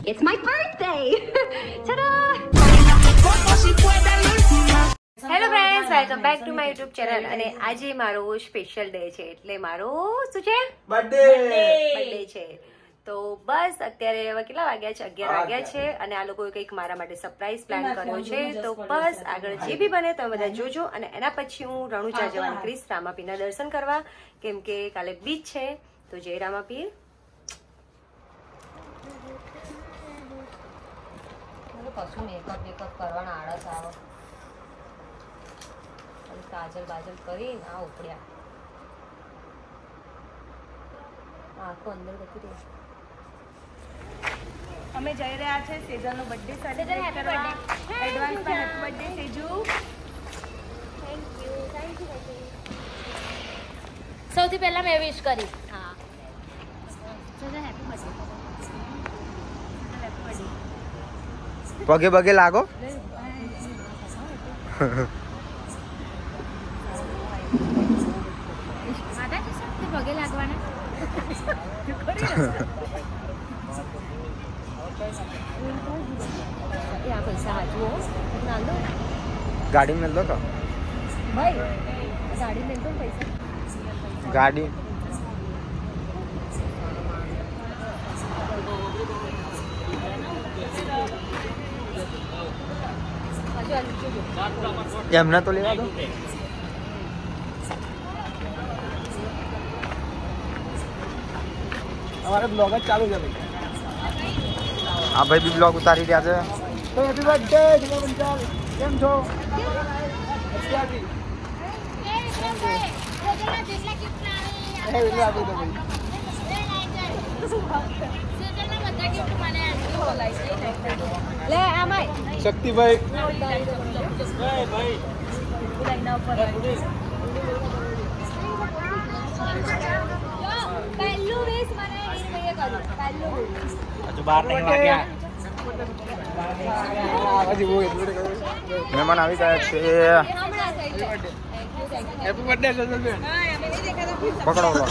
It's my birthday! Ta-da! Hello friends, welcome back to my YouTube channel. અને આજે મારો special day છે, એટલે મારો શું છે? બર્થડે છે. તો બસ અત્યારે હવે કેટલા વાગ્યા છે? 11 વાગ્યા છે. અને આ લોકોએ કંઈક મારા માટે સરપ્રાઈઝ પ્લાન કર્યો છે. તો બસ આગળ જે બી બને તમે બધા જોજો. અને એના પછી હું રણુજા જવા નીકળીશ રામાપીરના દર્શન કરવા, કેમ કે કાલે બીચ છે. તો જય રામાપીર. કશું મેકઅપ કરવાના આળસ આવે, કાજલ બાજલ કરીને આ ઉપડ્યા આખો અંદર જતી રહી. અમે જઈ રહ્યા છે સેજલનો બર્થડે સેલિબ્રેટ કરવા. એડવાન્સમાં happy birthday Seju. Thank you. સૌથી પહેલા મેં વિશ કરી. હા, સેજલ હેપી બર્થડે. પગે પગે લાગો. પગે લાગવાના પૈસા હાજવો ના દો. ગાડી મેલ દો તો ભાઈ, ગાડી મેલ દો પૈસા. ગાડી એમને તો લેવા દો. हमारे ब्लॉग चालू है भाई. આ ભાઈ બી બ્લોગ ઉતારી રહ્યા છે. तो हैप्पी बर्थडे जिगर पंचाल. केम छो? લે આમાય शक्ति भाई. પહેલું વેસ મને એ ભાઈએ કર્યું. પહેલું जो बाहर नहीं वाग्या. પછી वो મહેમાન આવી ગયા છે. હમણાં થઈ જાય. Happy birthday Sajal ben. પકડો લો.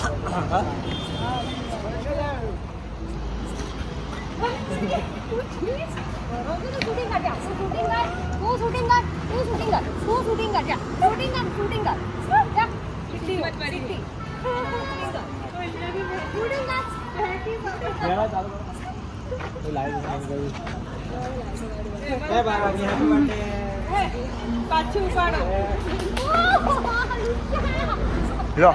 શૂટિંગ કાઢ્યા. શૂટિંગ કર. તું શૂટિંગ કર. તું શૂટિંગ કર. તું શૂટિંગ કર. શૂટિંગ કર. શૂટિંગ કર. જા. શૂટિંગ કર. શૂટિંગ કર. मेरा चालू करो. तो लाइव बन गई. ए बाबा जी हैप्पी बर्थडे. પાછું ઉપાડો. લો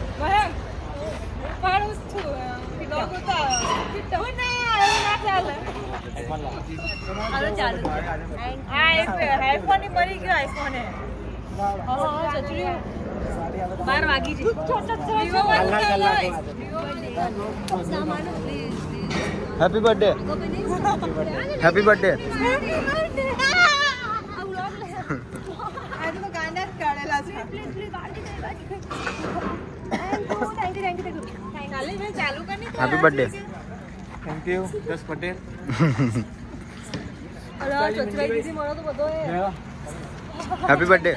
પાડું છું. લોગો તો હું નહીં આવ્યો ના ચાલે. હાલો ચાલુ. આ આઈફોન ની મરી ગયો. આઈફોન હે. હા સચરી 12 વાગી છે. વિવો વાળું ચાલે. સામાનો please. Happy birthday. Happy birthday. આજે તો ગાંડા જ કાઢેલા છે. ખાલી મેં ચાલુ કરી. Happy birthday. थैंक यू जस पटेल. અરે સચરાઈ દીધી મળો તો બધો એ. Happy birthday.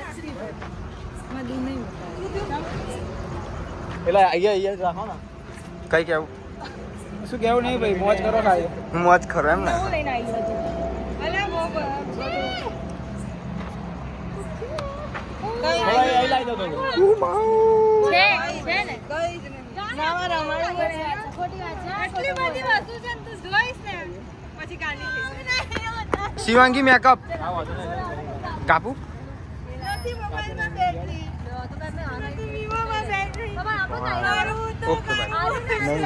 એલા અહીંયા રાખો ને. કઈ કેવું? શું કેવું નહીં ભાઈ, મોજ કરો ખાય. હું મોજ ખરો એમ ને. હું લઈને આવી હતી. અલે બહુ ભાઈ અહીં લાવી દો તો. છે ને ગઈ જ નહીં. નાવા રમાડું બને. ખોટી વાત છે. આટલી બધી વસ્તુ છે ને તું જોઈશ ને પછી કાઢી લઈશ. શિવાંગી મેકઅપ કાપુ. નથી મોબાઈલમાં બેટરી. નથી વિવોમાં બેટરી. મારું તો ઓકે ભાઈ. નહીં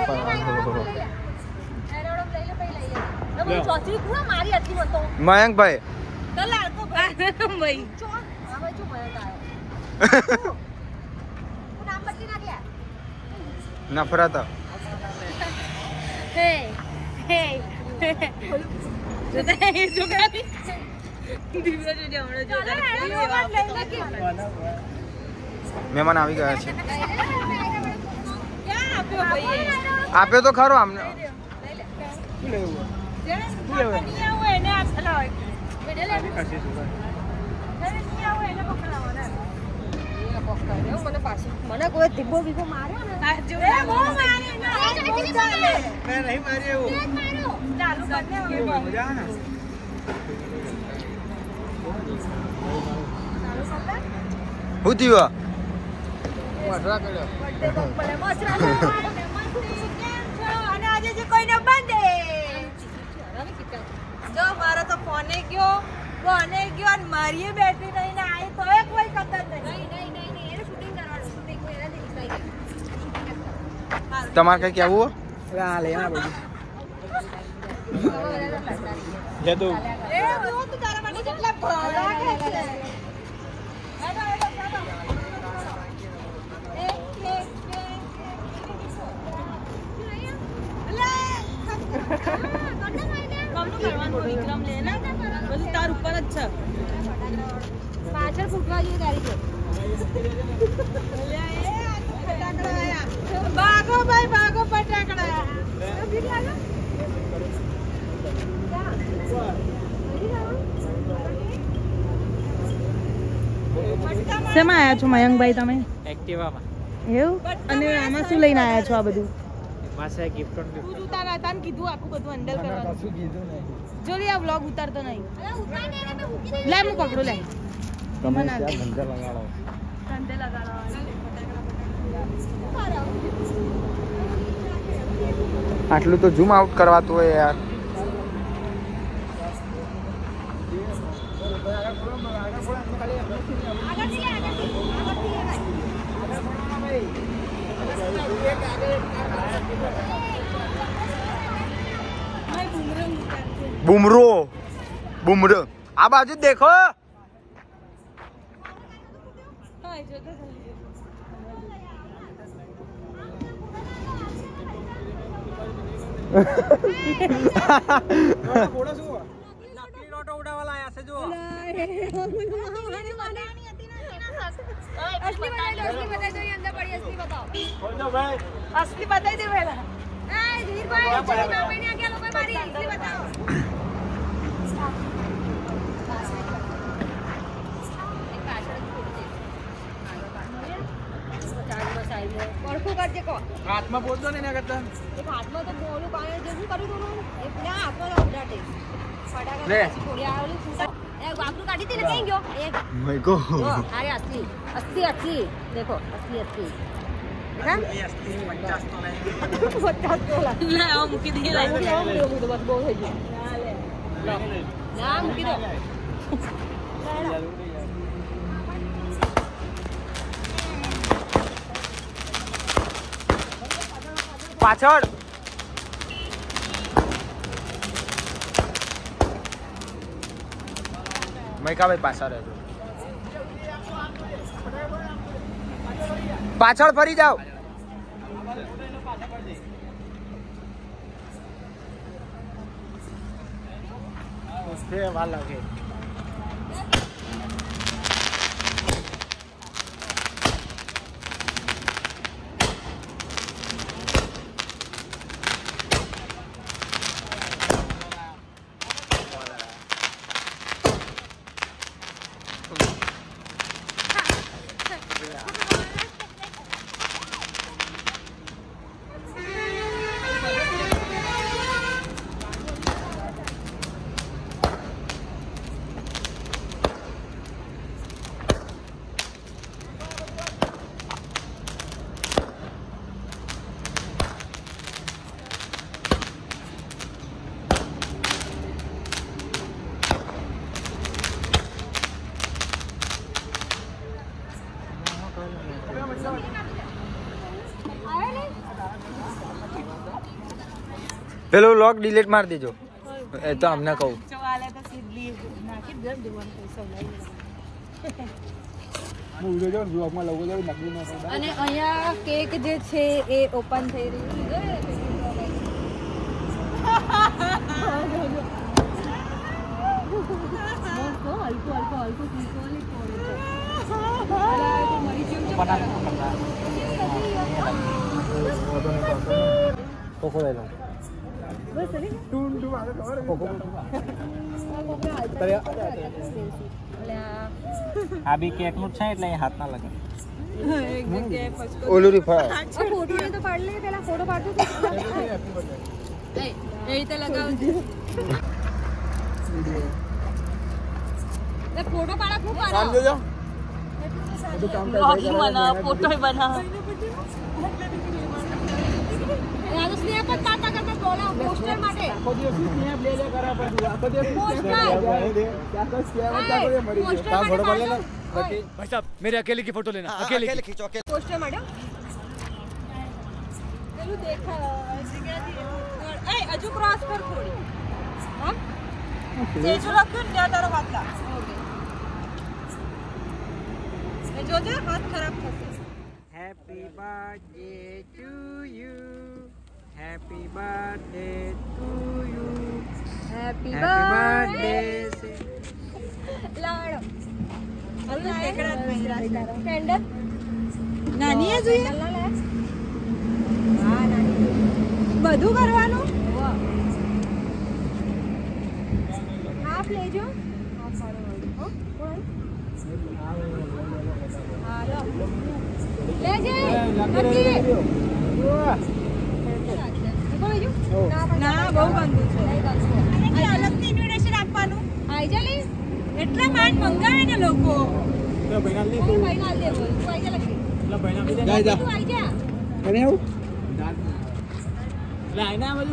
પણ ચોથી કુવા મારી હતી મતો મયંકભાઈ. તો લાડકો ભાઈ. આમાં જો મયંક આવ્યો. હું નામ બદલી નાખ્યા. નફરત. હે હે જો ગાડી દીવા જો હમણાં જો ગાડી. મહેમાન આવી ગયા છે. ક્યાં આપ્યો ભાઈ? આપ્યો તો ખરો આમને. શું લેવું? જેને નહીં આવું એને આપલા હોય. વિડિયો લે. કશી શું જેને નહીં આવું એને પકડાવવાના. મને પાછી મને કોઈ ધીબો બીબો માર્યો ને. જો એ બહુ મારે ના. મેં નહીં મારી એવું. ચાલુ કરને હવે મજા આવે ને શું થયું અને આજે જે કોઈને બંધે જો મારો તો ફોને ગયો અને મારી બેટરી નહીં ને આ તો એક કોઈ કદર નહીં એને શૂટિંગ કરવાનું શૂટિંગ એનાથી ડિસાઈડ તમારે કઈ કેવું આ લે આ બધું જે તું એ હું તો તારા માટે કેટલા ભલા કે છે વિક્રમ લે ને બધું તાર ઉપર જ છે પાછળ ફૂટવા જોઈએ તારી તો ભાગો ભાઈ ભાગો ફટાકડા શેમાં આયા છો મયંકભાઈ તમે એક્ટિવામાં એવું અને આમાં શું લઈને આયા છો આ બધું પાસે ગિફ્ટ ઓન ગિફ્ટ તું તારા તાન કીધું આખું બધું હેન્ડલ કરવાનું કશું કીધું નહીં જો લે આ વ્લોગ ઉતારતો નહીં અરે ઉતાર ને મે મૂકી લે હું પકડું લે તમે ત્યાં મંદર લગાડો કંતે લગાડો આટલું તો ઝૂમ આઉટ કરવાતું હોય યાર આગળથી લે બુમરો આ બાજુ દેખો ફોટો શું નકલી નોટો ઉડાવવા આયા છે જો असली बताई दो ये अंदर पड़ी असली बताओ બોલો ભાઈ असली बताई दे પહેલા ए धीर भाई चली ना मैंने आ गया लोग मारी असली बताओ एक पाछળ ફૂટજે ચાલમાં સાઈડ પડખું કરજે કો હાથમાં બોલતો નહીં ના કરતા એક હાથમાં તો બોલું કાય જેવું કર્યું દોનો એક ના હાથમાં ઉડાટે ફટાકા લે. પછી થોડી આવેલું ફૂટા એ વાપરું કાઢી હતી ને કઈ ગયો એક મઈકો જો अरे असली असली असली देखो असली असली देखा 50 તો નહીં 50 तोला લે આ મૂકી દે લે बस बहुत है जी ना મૂકી દો પાછળ મઈકાભાઈ પાછળ રહેજો પાછળ ફરી જાઓ उससे वाल लगे પેલો લોક ડિલીટ માર દેજો એ તો અમને કહું ચવાલે તો સીધલી નાખી દે દેવાનું પૈસા લઈ હું જો બ્લોગમાં લોગો જો નકલી નોટો અને અહીંયા કેક જે છે એ ઓપન થઈ રહ્યું છે કોકો લે લો ટૂન ટૂ આવે ખબર કોકો આ બી કેક નું છે એટલે હાથ ના લગે ઓલું રીફા ફોટો ને તો પાડ લે પેલા ફોટો પાડતો એ રીતે લગાવજે લે ફોટો પાડા ખૂબ પાડા કામ જોજો બ્લોગિંગ બના ફોટો બના યાદ સ્નેપ પર કાટા કરતા બોલા પોસ્ટર માટે આખો દિવસ સ્નેપ લે કરા પછી આખો દિવસ પોસ્ટર ત્યાં તો સ્નેપ જ મળી ગયો પોસ્ટર માટે भाई साहब मेरे अकेले की फोटो लेना अकेले खींचो अकेले પોસ્ટર માટે પેલું દેખા એ હજુ ક્રોસ કર થોડી હા જે જો લખ્યું ને ત્યાં તારો હાથ લા એ જોજે હાથ ખરાબ થશે happy birthday to you happy birthday to you happy birthday से લાડો અલ્લા એકડા કેન્ડલ નાની એ જોઈએ હા નાની બધું કરવાનું હાફ લેજો હાફ મારો હો કોણ હા લો લેજે નક્કી ના બહુ ગંદુ છે નહીં અને અલગથી ઇન્વિટેશન આપવાનું આઈ જા લે એટલા માંડ મંગાવે ને લોકો बहना ले કોઈ ભાઈ ના દે બોલ તું આઈ જા લખી बहना ले તું આઈ જા कने आऊ लाइना बाजू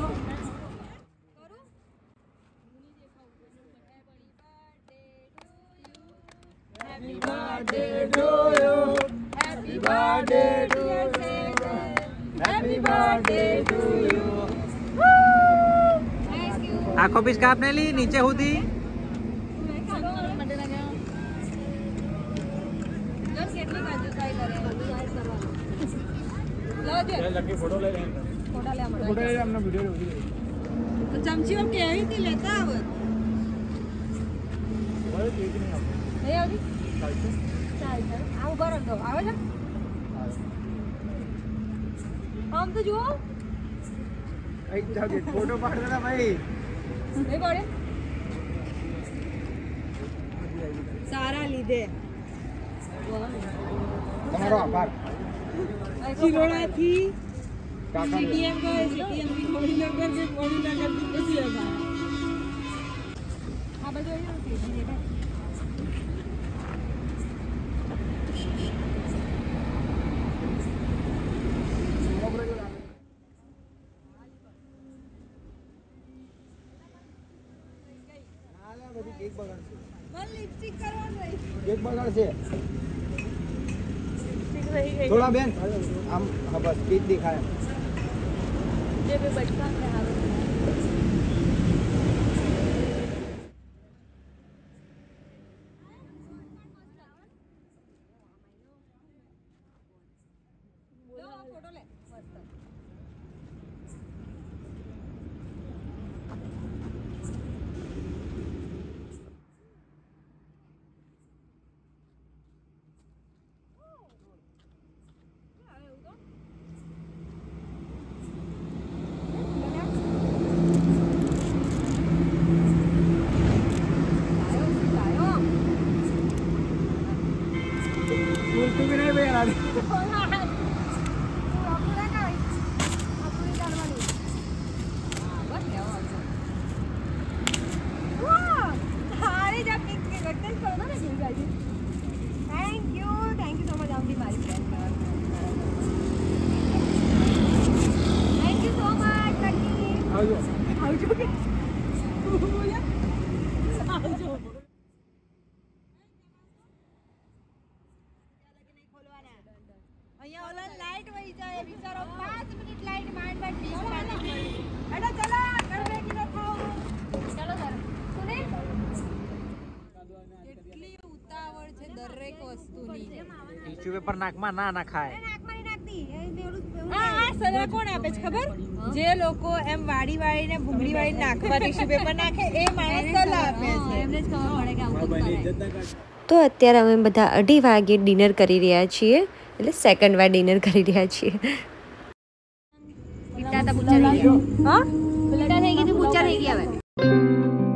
happy birthday to you happy birthday to you happy birthday to you thank you आंखों पे स्कार्फ ने ली नीचे होती કેટલી બાજુ ટ્રાય કરે બધું યાદ કરવાનું લો જે लकी फोटो ले रहे हैं ફોટા લે આપણે फोटो ले हमने वीडियो ले તો ચમચી માં કેવી રીતે લેતા આવે बड़े ठीक नहीं आप નહીં આવતી ચાલ ચાલ આ ઉભા રહો આવે છે આમ તો જુઓ एक जाओ फोटो पाड़ देना भाई નહીં પડે સારા લીધે તમારો આભાર ચિલોડાથી કાકા સીટીએમ ગયો સીટીએમ થી મોડીનગર કે મોડીનગર થી પછી આવ્યા આ બધું અહીંયા નથી કેક બગાડશે મને લિપસ્ટિક કરવાનું રહી કેક બગાડશે લિપસ્ટિક રહી ગઈ થોડા બેન આમ હા બસ કેક દેખાય જે બે બચપન में આવે ફોટો લે મસ્ત બોલતું બી નહીં ભાઈ યાર થેન્ક યુ સો મચ આવતી મારી friend thank you so much lucky આવજો આવજો કે આવજો અહીંયા ઓલા લાઈટ વહી જાય બિચારો 5 મિનિટ લાઈટ માંડ માંડ બીજ પાછી એડા ચલો ઘર બેઠી ન ખાઓ ચલો સર સુને કેટલી ઉતાવળ છે દરેક વસ્તુની ટીશ્યુ પેપર નાકમાં ના નાખાય નાકમાં નાખતી એ મેલું આ સલાહ કોણ આપે છે ખબર જે લોકો એમ વાડી વાળીને ભૂંગળી વાળીને નાખવા ટીશ્યુ પેપર નાખે એ માણસ સલાહ આપે છે એમને જ ખબર પડે કે આવું તો કરાય તો અત્યારે અમે બધા 2:30 વાગે ડિનર કરી રહ્યા છીએ એટલે સેકન્ડ વાર ડિનર કરી રહ્યા છીએ પિતા તો પૂછા થઈ ગયા હા પિતા થઈ ગઈ તો પૂછા થઈ ગયા હવે